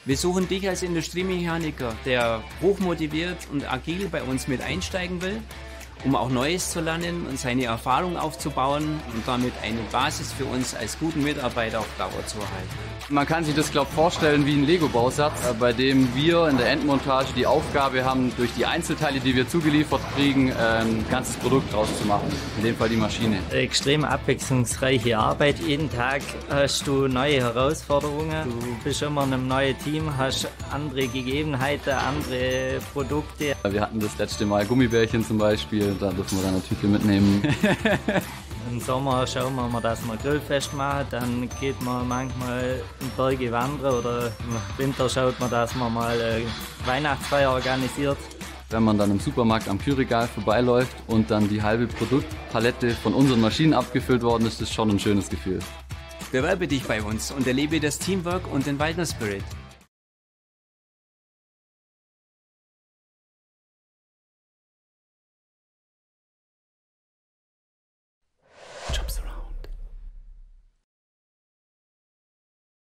Wir suchen dich als Industriemechaniker, der hochmotiviert und agil bei uns mit einsteigen will, um auch Neues zu lernen und seine Erfahrung aufzubauen und damit eine Basis für uns als guten Mitarbeiter auf Dauer zu erhalten. Man kann sich das, glaube ich, vorstellen wie ein Lego-Bausatz, bei dem wir in der Endmontage die Aufgabe haben, durch die Einzelteile, die wir zugeliefert kriegen, ein ganzes Produkt draus zu machen. In dem Fall die Maschine. Extrem abwechslungsreiche Arbeit. Jeden Tag hast du neue Herausforderungen. Du bist immer in einem neuen Team, hast andere Gegebenheiten, andere Produkte. Wir hatten das letzte Mal Gummibärchen zum Beispiel, da dürfen wir dann eine Tüte mitnehmen. Im Sommer schauen wir mal, dass wir Grillfest machen, dann geht man manchmal in Berge wandern oder im Winter schaut man, dass man mal Weihnachtsfeier organisiert. Wenn man dann im Supermarkt am Kühlregal vorbeiläuft und dann die halbe Produktpalette von unseren Maschinen abgefüllt worden ist, ist schon ein schönes Gefühl. Bewerbe dich bei uns und erlebe das Teamwork und den Waldner Spirit.